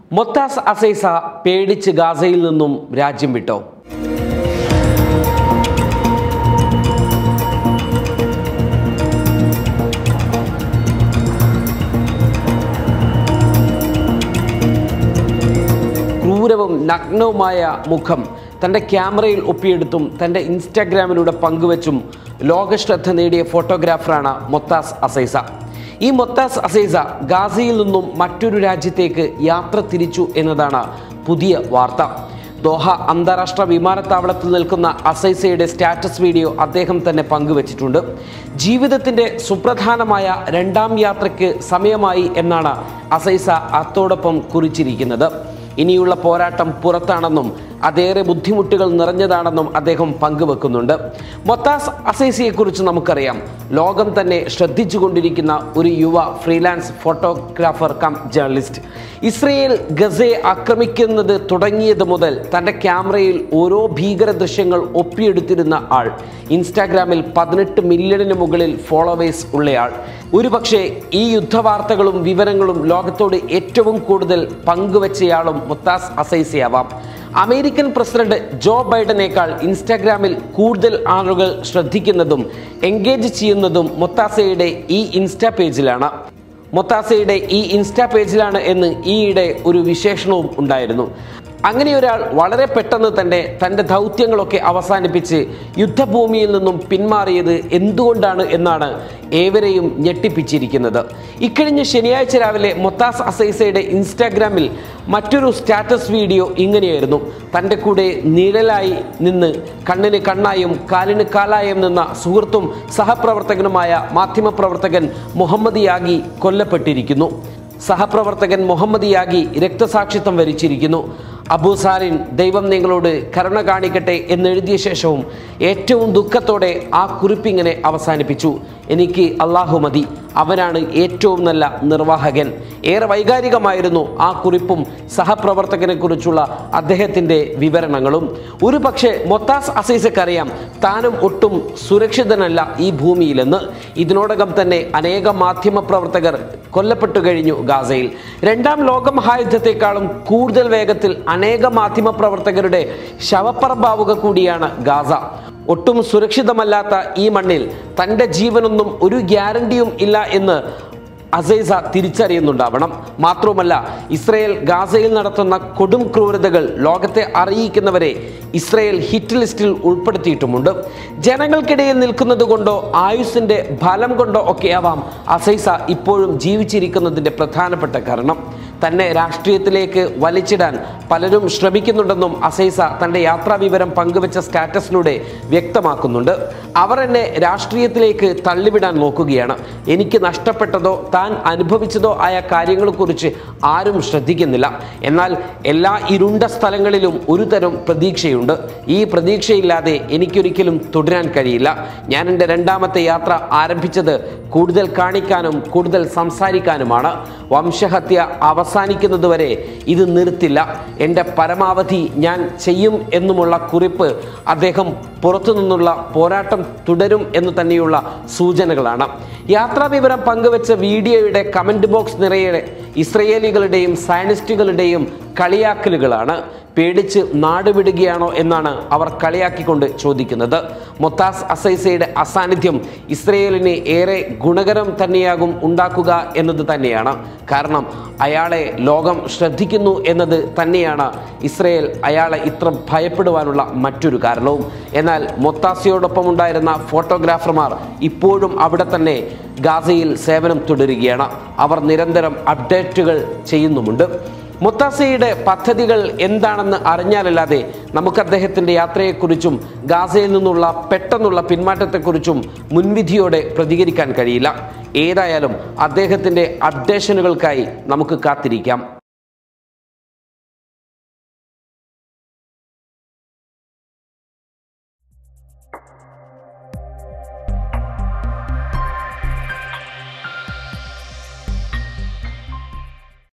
മൊത്താസ് Azaiza പേടിച്ച് ഗാസയിൽ നിന്നും രാജ്യം വിട്ടോ? ക്രൂരവും നഗ്നവുമായ മുഖം തൻ്റെ ക്യാമറയിൽ ഒപ്പിയെടുത്തും തൻ്റെ ഇൻസ്റ്റാഗ്രാമിലൂടെ പങ്കുവച്ചും ലോകശ്രദ്ധ നേടിയ ഫോട്ടോഗ്രാഫറാണ് മൊത്താസ് അസൈസ. ഈ മൊത്താസ് അസൈസ ഗാസയിൽ നിന്നും മറ്റൊരു രാജ്യത്തേക്ക് യാത്ര തിരിച്ചു എന്നതാണ് പുതിയ വാർത്ത. ദോഹ അന്താരാഷ്ട്ര വിമാനത്താവളത്തിൽ നിൽക്കുന്ന അസൈസയുടെ സ്റ്റാറ്റസ് വീഡിയോ അദ്ദേഹം തന്നെ പങ്കുവച്ചിട്ടുണ്ട്. ജീവിതത്തിൻ്റെ സുപ്രധാനമായ രണ്ടാം യാത്രയ്ക്ക് സമയമായി എന്നാണ് അസൈസ അതോടൊപ്പം കുറിച്ചിരിക്കുന്നത്. ഇനിയുള്ള പോരാട്ടം പുറത്താണെന്നും അതേറെ ബുദ്ധിമുട്ടുകൾ നിറഞ്ഞതാണെന്നും അദ്ദേഹം പങ്കുവെക്കുന്നുണ്ട്. മൊത്താസ് അസൈസയെക്കുറിച്ച് നമുക്കറിയാം. ലോകം തന്നെ ശ്രദ്ധിച്ചുകൊണ്ടിരിക്കുന്ന ഒരു യുവ freelance photographer cum journalist. Israel ഗസയെ ആക്രമിക്കുന്നത് തുടങ്ങിയത് മുതൽ തൻ്റെ ക്യാമറയിൽ ഓരോ ഭീകര ദൃശ്യങ്ങൾ ഒപ്പിയെടുത്തിരുന്ന ആൾ. ഇൻസ്റ്റാഗ്രാമിൽ 18 മില്യണിന് മുകളിൽ ഫോളോവേഴ്സ് ഉള്ളയാൾ. ഒരുപക്ഷെ ഈ യുദ്ധവാർത്തകളും വിവരങ്ങളും ലോകത്തോട് ഏറ്റവും കൂടുതൽ പങ്കുവച്ചയാളും മൊത്താസ് അസൈസയാവാം. അമേരിക്കൻ പ്രസിഡന്റ് ജോ ബൈഡനേക്കാൾ ഇൻസ്റ്റാഗ്രാമിൽ കൂടുതൽ ആളുകൾ ശ്രദ്ധിക്കുന്നതും എൻഗേജ് ചെയ്യുന്നതും മൊത്താസയുടെ ഈ ഇൻസ്റ്റാ പേജിലാണ് എന്ന് ഈയിടെ ഒരു വിശേഷണവും ഉണ്ടായിരുന്നു. അങ്ങനെ ഒരാൾ വളരെ പെട്ടെന്ന് തന്നെ തൻ്റെ ദൗത്യങ്ങളൊക്കെ അവസാനിപ്പിച്ച് യുദ്ധഭൂമിയിൽ നിന്നും പിന്മാറിയത് എന്തുകൊണ്ടാണ് എന്നാണ് ഏവരെയും ഞെട്ടിപ്പിച്ചിരിക്കുന്നത്. ഇക്കഴിഞ്ഞ ശനിയാഴ്ച രാവിലെ മൊത്താസ് അസൈസയുടെ ഇൻസ്റ്റാഗ്രാമിൽ മറ്റൊരു സ്റ്റാറ്റസ് വീഡിയോ ഇങ്ങനെയായിരുന്നു. തൻ്റെ കൂടെ നിഴലായി നിന്ന് കണ്ണിന് കണ്ണായും കാലിന് കാലായും നിന്ന സുഹൃത്തും സഹപ്രവർത്തകനുമായ മാധ്യമപ്രവർത്തകൻ മുഹമ്മദ് യാഗി കൊല്ലപ്പെട്ടിരിക്കുന്നു. സഹപ്രവർത്തകൻ മുഹമ്മദ് യാഗി രക്തസാക്ഷിത്വം വരിച്ചിരിക്കുന്നു. അബു സാലിൻ ദൈവം നിങ്ങളോട് കരുണ കാണിക്കട്ടെ എന്നെഴുതിയ ശേഷവും ഏറ്റവും ദുഃഖത്തോടെ ആ കുറിപ്പിങ്ങനെ അവസാനിപ്പിച്ചു. എനിക്ക് അള്ളാഹു മതി, അവനാണ് ഏറ്റവും നല്ല നിർവാഹകൻ. ഏറെ വൈകാരികമായിരുന്നു ആ കുറിപ്പും സഹപ്രവർത്തകനെ കുറിച്ചുള്ള അദ്ദേഹത്തിൻ്റെ വിവരണങ്ങളും. ഒരു പക്ഷേ മൊത്താസ് അസൈസക്കറിയാം താനും ഒട്ടും സുരക്ഷിതനല്ല ഈ ഭൂമിയിലെന്ന്. ഇതിനോടകം തന്നെ അനേകം മാധ്യമപ്രവർത്തകർ കൊല്ലപ്പെട്ടു കഴിഞ്ഞു ഗാസയിൽ. രണ്ടാം ലോക മഹായുദ്ധത്തെക്കാളും കൂടുതൽ വേഗത്തിൽ അനേക മാധ്യമപ്രവർത്തകരുടെ ശവപ്പറമ്പാവുക കൂടിയാണ് ഗാസ. ഒട്ടും സുരക്ഷിതമല്ലാത്ത ഈ മണ്ണിൽ തൻ്റെ ജീവനൊന്നും ഒരു ഗ്യാരണ്ടിയും ഇല്ല എന്ന് അസൈസ തിരിച്ചറിയുന്നുണ്ടാവണം. മാത്രവുമല്ല, ഇസ്രയേൽ ഗാസയിൽ നടത്തുന്ന കൊടും ക്രൂരതകൾ ലോകത്തെ അറിയിക്കുന്നവരെ ഇസ്രയേൽ ഹിറ്റ് ലിസ്റ്റിൽ ഉൾപ്പെടുത്തിയിട്ടുമുണ്ട്. ജനങ്ങൾക്കിടയിൽ നിൽക്കുന്നത് കൊണ്ടോ ആയുസ്സിൻ്റെ ഫലം കൊണ്ടോ ഒക്കെയാവാം അസൈസ ഇപ്പോഴും ജീവിച്ചിരിക്കുന്നതിൻ്റെ പ്രധാനപ്പെട്ട കാരണം. തന്നെ രാഷ്ട്രീയത്തിലേക്ക് വലിച്ചിടാൻ പലരും ശ്രമിക്കുന്നുണ്ടെന്നും അസൈസ തൻ്റെ യാത്രാവിവരം പങ്കുവെച്ച സ്റ്റാറ്റസിലൂടെ വ്യക്തമാക്കുന്നുണ്ട്. അവർ എന്നെ രാഷ്ട്രീയത്തിലേക്ക് തള്ളിവിടാൻ നോക്കുകയാണ്. എനിക്ക് നഷ്ടപ്പെട്ടതോ താൻ അനുഭവിച്ചതോ ആയ കാര്യങ്ങളെക്കുറിച്ച് ആരും ശ്രദ്ധിക്കുന്നില്ല. എന്നാൽ എല്ലാ ഇരുണ്ട സ്ഥലങ്ങളിലും ഒരു തരം പ്രതീക്ഷയുണ്ട്. ഈ പ്രതീക്ഷയില്ലാതെ എനിക്കൊരിക്കലും തുടരാൻ കഴിയില്ല. ഞാൻ എൻ്റെ രണ്ടാമത്തെ യാത്ര ആരംഭിച്ചത് കൂടുതൽ കാണിക്കാനും കൂടുതൽ സംസാരിക്കാനുമാണ്. വംശഹത്യ അവസാനിക്കുന്നതുവരെ ഇത് നിർത്തില്ല. എൻ്റെ പരമാവധി ഞാൻ ചെയ്യും എന്നുമുള്ള കുറിപ്പ് അദ്ദേഹം പുറത്തു നിന്നുള്ള പോരാട്ടം തുടരും എന്ന് തന്നെയുള്ള സൂചനകളാണ്. യാത്രാവിവരം പങ്കുവെച്ച വീഡിയോയുടെ കമൻറ്റ് ബോക്സ് നിറയെ ഇസ്രയേലികളുടെയും സയനിസ്റ്റുകളുടെയും കളിയാക്കലുകളാണ്. പേടിച്ച് നാടുവിടുകയാണോ എന്നാണ് അവർ കളിയാക്കിക്കൊണ്ട് ചോദിക്കുന്നത്. മൊത്താസ് അസൈസയുടെ അസാന്നിധ്യം ഇസ്രയേലിന് ഏറെ ഗുണകരം തന്നെയാകും ഉണ്ടാക്കുക എന്നത് തന്നെയാണ്. കാരണം അയാളെ ലോകം ശ്രദ്ധിക്കുന്നു എന്നത് തന്നെയാണ് ഇസ്രയേൽ അയാളെ ഇത്ര ഭയപ്പെടുവാനുള്ള മറ്റൊരു കാരണവും. എന്നാൽ മൊത്താസയോടൊപ്പം ഉണ്ടായിരുന്ന ഫോട്ടോഗ്രാഫർമാർ ഇപ്പോഴും അവിടെ തന്നെ ഗാസയിൽ സേവനം തുടരുകയാണ്. അവർ നിരന്തരം അപ്ഡേറ്റുകൾ ചെയ്യുന്നുമുണ്ട്. മൊത്താസയുടെ പദ്ധതികൾ എന്താണെന്ന് അറിഞ്ഞാലല്ലാതെ നമുക്ക് അദ്ദേഹത്തിൻ്റെ യാത്രയെക്കുറിച്ചും ഗാസയിൽ നിന്നുള്ള പെട്ടെന്നുള്ള പിന്മാറ്റത്തെക്കുറിച്ചും മുൻവിധിയോടെ പ്രതികരിക്കാൻ കഴിയില്ല. ഏതായാലും അദ്ദേഹത്തിൻ്റെ അപ്ഡേഷനുകൾക്കായി നമുക്ക് കാത്തിരിക്കാം.